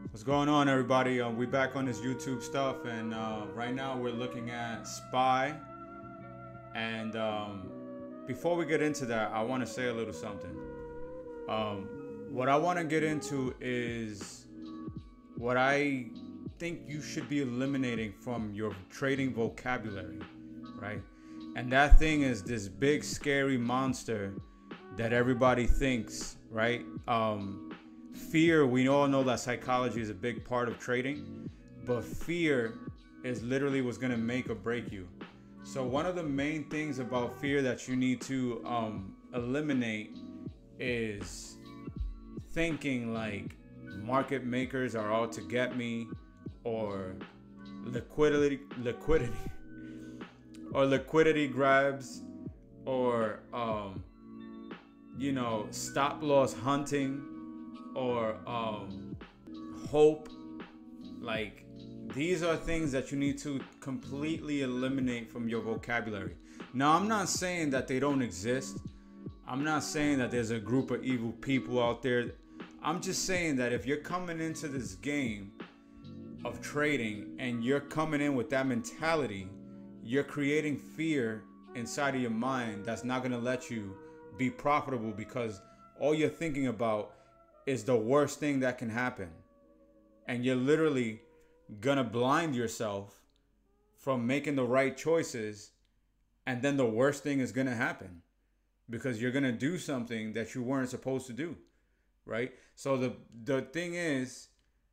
What's going on, everybody? We back on this YouTube stuff, and right now we're looking at SPY. And before we get into that, I want to say a little something. What I want to get into is what I think you should be eliminating from your trading vocabulary, right? And that thing is this big scary monster that everybody thinks, right? Fear, we all know that psychology is a big part of trading, but fear is literally what's going to make or break you. So one of the main things about fear that you need to eliminate is thinking like market makers are out to get me, or liquidity or liquidity grabs, or stop loss hunting, or hope. Like, these are things that you need to completely eliminate from your vocabulary. Now, I'm not saying that they don't exist. I'm not saying that there's a group of evil people out there. I'm just saying that if you're coming into this game of trading and you're coming in with that mentality, you're creating fear inside of your mind that's not going to let you be profitable, because all you're thinking about is the worst thing that can happen. And you're literally gonna blind yourself from making the right choices, and then the worst thing is gonna happen because you're gonna do something that you weren't supposed to do, right? So the thing is,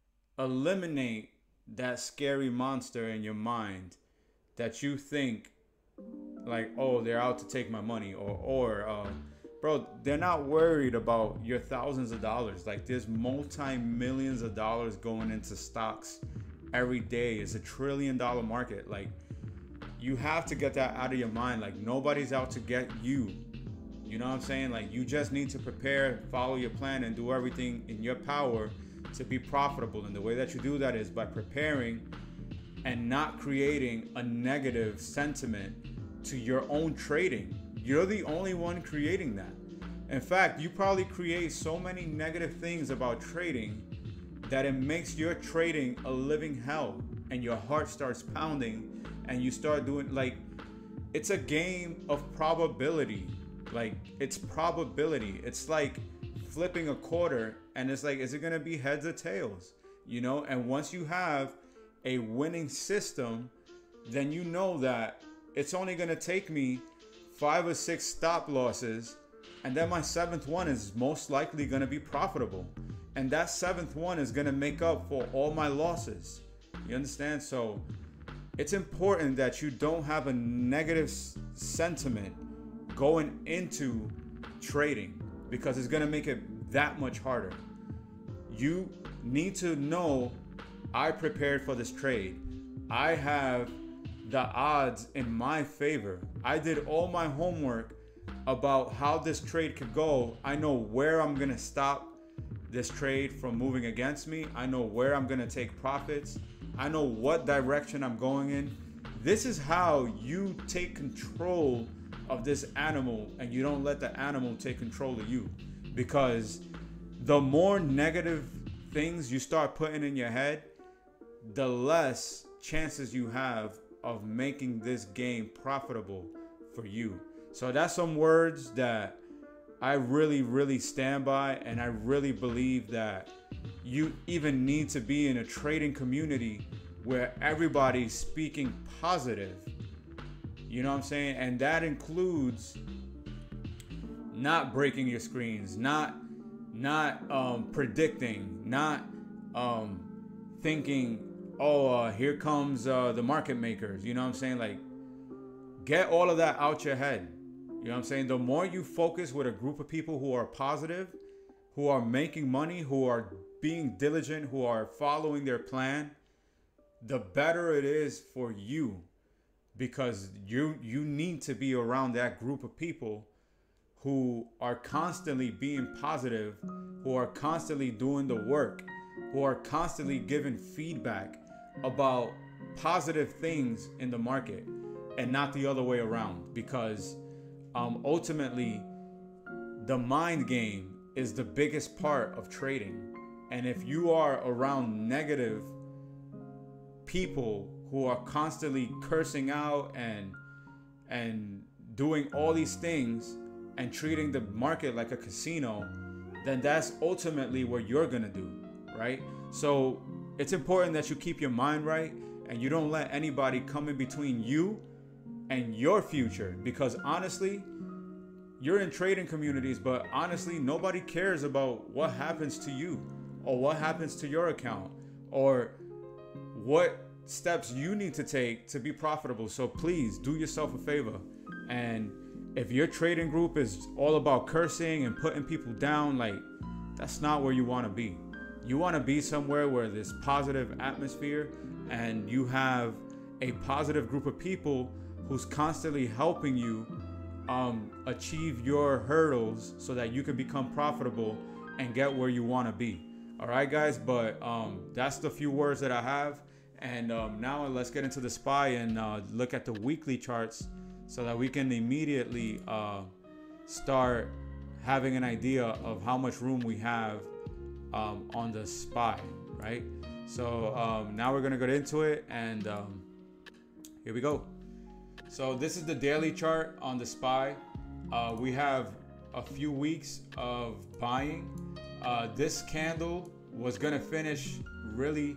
eliminate that scary monster in your mind that you think like, oh, they're out to take my money, or bro, they're not worried about your thousands of dollars. Like, there's multi-millions of dollars going into stocks every day. It's $1 trillion market. Like, you have to get that out of your mind. Like, nobody's out to get you. You know what I'm saying? Like, you just need to prepare, follow your plan, and do everything in your power to be profitable. And the way that you do that is by preparing and not creating a negative sentiment to your own trading. You're the only one creating that. In fact, you probably create so many negative things about trading that it makes your trading a living hell, and your heart starts pounding, and you start doing, like, it's a game of probability. Like, it's probability. It's like flipping a quarter, and it's like, is it gonna be heads or tails? And once you have a winning system, then you know that it's only gonna take me 5 or 6 stop losses, and then my 7th one is most likely going to be profitable, and that 7th one is going to make up for all my losses. You understand? So it's important that you don't have a negative sentiment going into trading, because it's going to make it that much harder. You need to know, I prepared for this trade. I have the odds in my favor. I did all my homework about how this trade could go. I know where I'm gonna stop this trade from moving against me. I know where I'm gonna take profits. I know what direction I'm going in. This is how you take control of this animal, and you don't let the animal take control of you. Because the more negative things you start putting in your head, the less chances you have of making this game profitable for you. So that's some words that I really, really stand by, and I really believe that you even need to be in a trading community where everybody's speaking positive. You know what I'm saying? And that includes not breaking your screens, not predicting, not thinking, oh, here comes the market makers. You know what I'm saying? Like, get all of that out your head. You know what I'm saying? The more you focus with a group of people who are positive, who are making money, who are being diligent, who are following their plan, the better it is for you. Because you need to be around that group of people who are constantly being positive, who are constantly doing the work, who are constantly giving feedback about positive things in the market, and not the other way around. Because ultimately, the mind game is the biggest part of trading. And if you are around negative people who are constantly cursing out and doing all these things and treating the market like a casino, then that's ultimately what you're gonna do, right? So it's important that you keep your mind right and you don't let anybody come in between you and your future, because honestly, you're in trading communities, but honestly, nobody cares about what happens to you or what happens to your account or what steps you need to take to be profitable. So please do yourself a favor. And if your trading group is all about cursing and putting people down, like, that's not where you want to be. You want to be somewhere where there's positive atmosphere and you have a positive group of people who's constantly helping you achieve your hurdles so that you can become profitable and get where you want to be. All right, guys, but that's the few words that I have. And now let's get into the SPY and look at the weekly charts so that we can immediately start having an idea of how much room we have on the SPY, right? So now we're gonna get into it, and here we go. So this is the daily chart on the SPY. We have a few weeks of buying. This candle was gonna finish really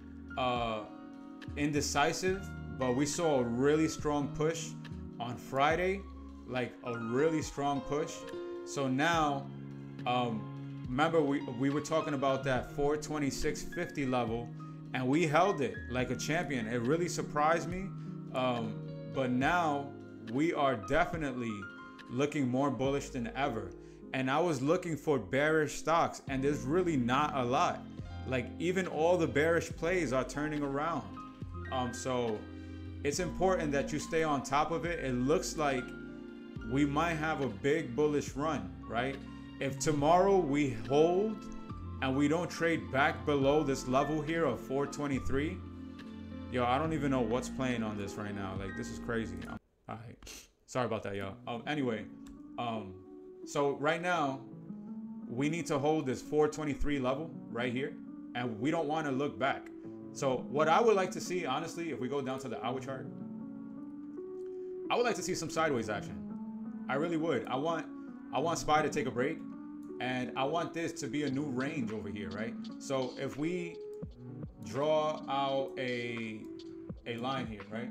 indecisive, but we saw a really strong push on Friday, like a really strong push. So now, remember we were talking about that 426.50 level, and we held it like a champion. It really surprised me. But now we are definitely looking more bullish than ever. And I was looking for bearish stocks, and there's really not a lot. Like, even all the bearish plays are turning around. So it's important that you stay on top of it. It looks like we might have a big bullish run, right? If tomorrow we hold and we don't trade back below this level here of 423, yo, I don't even know what's playing on this right now. Like, this is crazy. All right, sorry about that, y'all. Anyway, so right now we need to hold this 423 level right here, and we don't want to look back. So what I would like to see, honestly, if we go down to the hour chart, I would like to see some sideways action. I really would. I want SPY to take a break, and I want this to be a new range over here, right? So if we draw out a line here, right?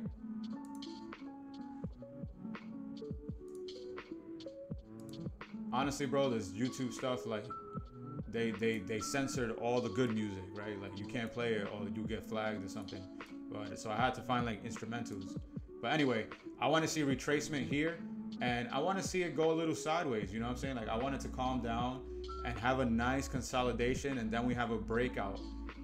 Honestly, bro, this YouTube stuff, like, they censored all the good music, right? Like, you can't play it or you get flagged or something. But so I had to find like instrumentals. But anyway, I want to see retracement here, and I want to see it go a little sideways. You know what I'm saying? Like, I want it to calm down and have a nice consolidation, and then we have a breakout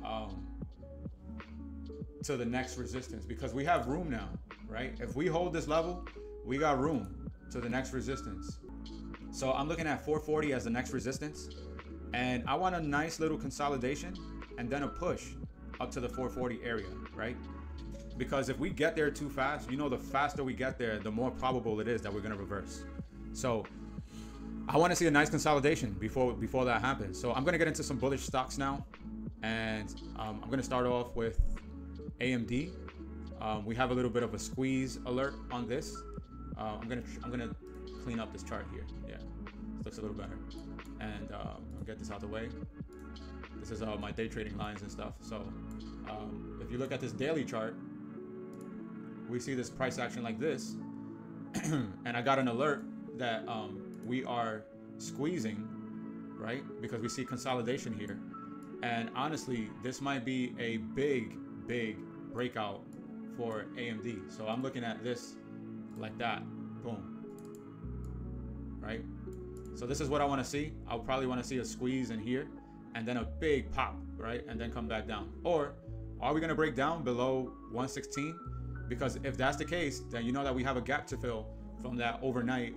to the next resistance, because we have room now, right? If we hold this level, we got room to the next resistance. So I'm looking at 440 as the next resistance, and I want a nice little consolidation and then a push up to the 440 area, right? Because if we get there too fast, you know, the faster we get there, the more probable it is that we're gonna reverse. So I want to see a nice consolidation before that happens. So I'm gonna get into some bullish stocks now, and I'm gonna start off with AMD. We have a little bit of a squeeze alert on this. I'm gonna clean up this chart here. Yeah, this looks a little better, and I'll get this out the way. This is my day trading lines and stuff. So if you look at this daily chart, we see this price action like this, and I got an alert that we are squeezing, right? Because we see consolidation here, and honestly, this might be a big breakout for AMD. So I'm looking at this like that, boom, right? So this is what I want to see. I'll probably want to see a squeeze in here, and then a big pop, right? And then come back down. Or are we going to break down below 116? Because if that's the case, then you know that we have a gap to fill from that overnight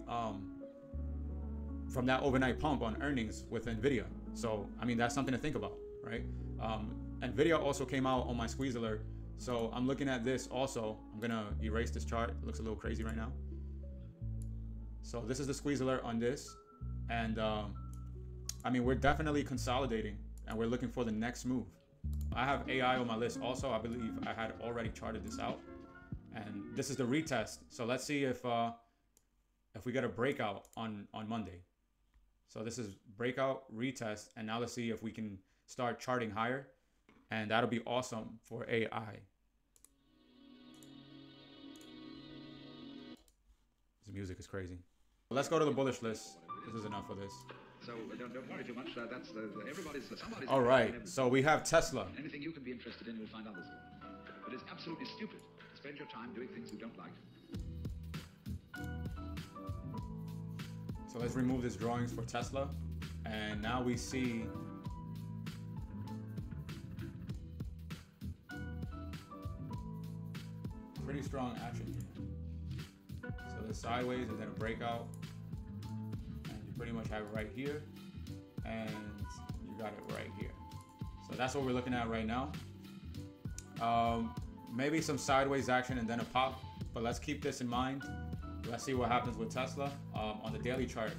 pump on earnings with Nvidia. So I mean, that's something to think about, right? Nvidia also came out on my squeeze alert, so I'm looking at this also. I'm gonna erase this chart. It looks a little crazy right now. So this is the squeeze alert on this, and I mean, we're definitely consolidating, and we're looking for the next move. I have AI on my list also. I believe I had already charted this out, and this is the retest. So let's see if we get a breakout on Monday. So this is breakout, retest, and now let's see if we can start charting higher, and that'll be awesome for AI. This music is crazy. Let's go to the bullish list. This is enough for this. So don't worry too much. That's somebody's. All right. So we have Tesla. Anything you can be interested in, you'll find others. But it's absolutely stupid to spend your time doing things you don't like. So let's remove this drawings for Tesla, and now we see pretty strong action here. So the sideways and then a breakout, and you pretty much have it right here, and you got it right here. So that's what we're looking at right now. Maybe some sideways action and then a pop, but let's keep this in mind. Let's see what happens with Tesla on the daily chart.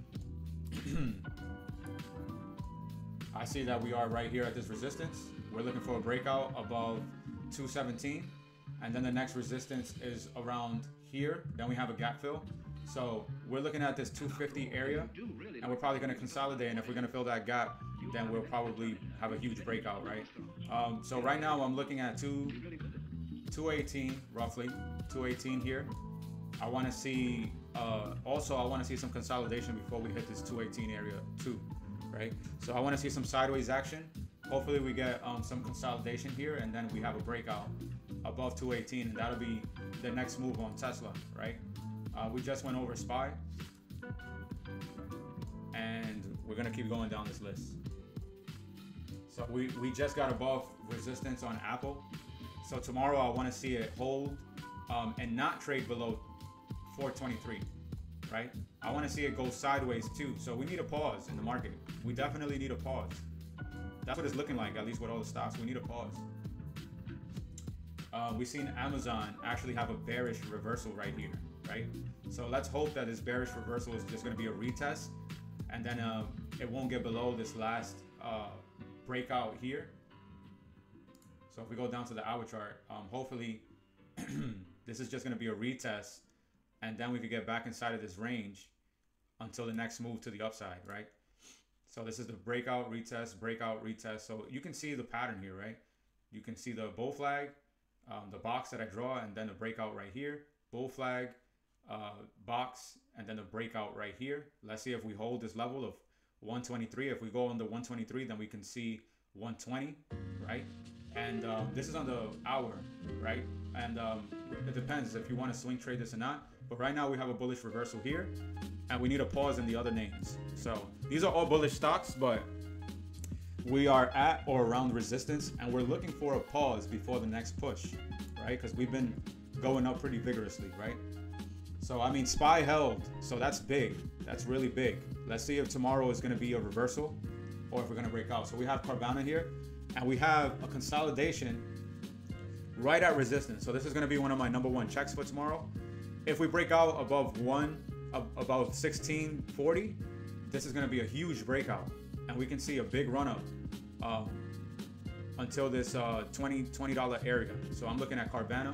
I see that we are right here at this resistance. We're looking for a breakout above 217, and then the next resistance is around here. Then we have a gap fill. So we're looking at this 250 area, and we're probably going to consolidate. And if we're going to fill that gap, then we'll probably have a huge breakout, right? So right now I'm looking at 218 roughly, 218 here. I want to see, also I want to see some consolidation before we hit this 218 area too, right? So I want to see some sideways action. Hopefully we get some consolidation here, and then we have a breakout above 218, and that'll be the next move on Tesla, right? We just went over SPY, and we're gonna keep going down this list. So we just got above resistance on Apple. So tomorrow I want to see it hold and not trade below 423, right? I want to see it go sideways too. So we need a pause in the market. We definitely need a pause. That's what it's looking like, at least with all the stocks. We need a pause. We've seen Amazon actually have a bearish reversal right here, right? So let's hope that this bearish reversal is just going to be a retest, and then it won't get below this last breakout here. So if we go down to the hour chart, hopefully this is just going to be a retest, and then we could get back inside of this range until the next move to the upside, right? So this is the breakout, retest, breakout, retest. So you can see the pattern here, right? You can see the bull flag, the box that I draw, and then the breakout right here, bull flag, box, and then the breakout right here. Let's see if we hold this level of 123. If we go on the 123, then we can see 120, right? And this is on the hour, right? And it depends if you want to swing trade this or not. But right now we have a bullish reversal here, and we need a pause in the other names. So these are all bullish stocks, but we are at or around resistance, and we're looking for a pause before the next push, right? Because we've been going up pretty vigorously, right? So I mean, SPY held, so that's big. That's really big. Let's see if tomorrow is going to be a reversal or if we're going to break out. So we have Carvana here, and we have a consolidation right at resistance. So this is going to be one of my #1 checks for tomorrow. If we break out above about 1640, this is going to be a huge breakout, and we can see a big run up until this $20 area. So I'm looking at Carvana.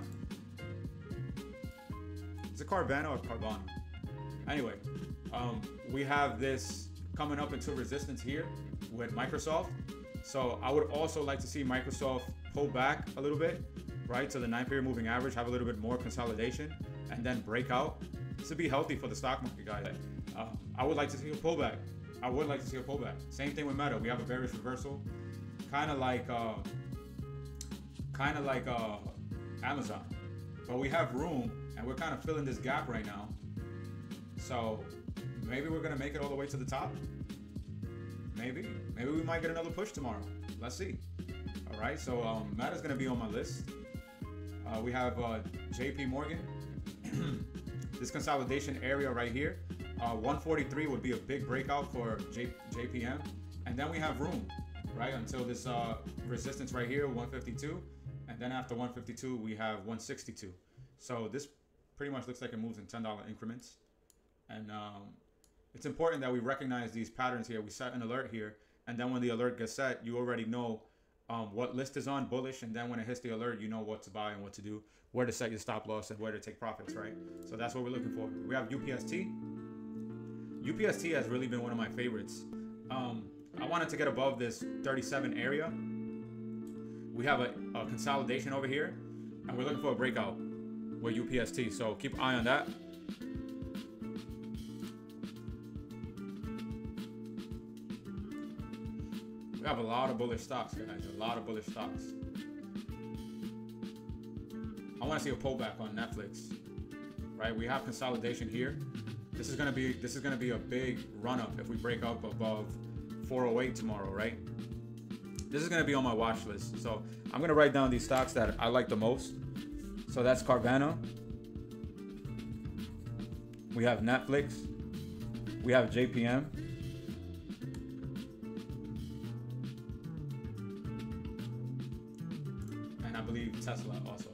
Is it Carvana or Carvana? Anyway, we have this coming up into resistance here with Microsoft. So I would also like to see Microsoft pull back a little bit, right, to the 9-period moving average, have a little bit more consolidation, and then break out. This would be healthy for the stock market, guys. I would like to see a pullback. I would like to see a pullback. Same thing with Meta. We have a bearish reversal, kind of like Amazon, but we have room, and we're kind of filling this gap right now. So maybe we're gonna make it all the way to the top. Maybe we might get another push tomorrow. Let's see. All right. So Meta's gonna be on my list. We have JP Morgan. This consolidation area right here, 143 would be a big breakout for JPM, and then we have room, right, until this resistance right here, 152, and then after 152 we have 162. So this pretty much looks like it moves in $10 increments, and it's important that we recognize these patterns here. We set an alert here and then when the alert gets set, you already know what list is on bullish, and then when it hits the alert, you know what to buy and what to do, where to set your stop loss and where to take profits, right? So that's what we're looking for. We have UPST. UPST has really been one of my favorites. I wanted to get above this 37 area. We have a consolidation over here, and we're looking for a breakout with UPST, so keep an eye on that. We have a lot of bullish stocks, guys. A lot of bullish stocks. I want to see a pullback on Netflix, right? We have consolidation here. This is gonna be a big run up if we break up above 408 tomorrow, right? This is gonna be on my watch list. So I'm gonna write down these stocks that I like the most. So that's Carvana. We have Netflix. We have JPM. And I believe Tesla also.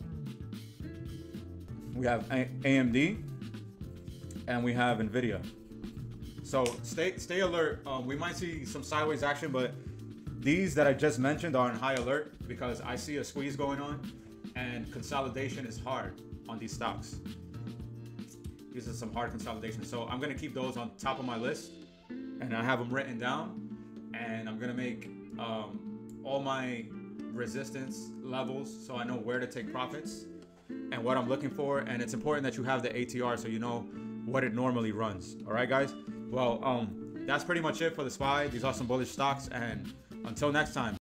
We have AMD. And we have Nvidia. So stay alert. We might see some sideways action, but these that I just mentioned are on high alert because I see a squeeze going on, and consolidation is hard on these stocks. These are some hard consolidation. So I'm gonna keep those on top of my list, and I have them written down, and I'm gonna make all my resistance levels so I know where to take profits and what I'm looking for. And it's important that you have the ATR so you know what it normally runs. All right, guys. Well, that's pretty much it for the SPY. These are some bullish stocks, and until next time.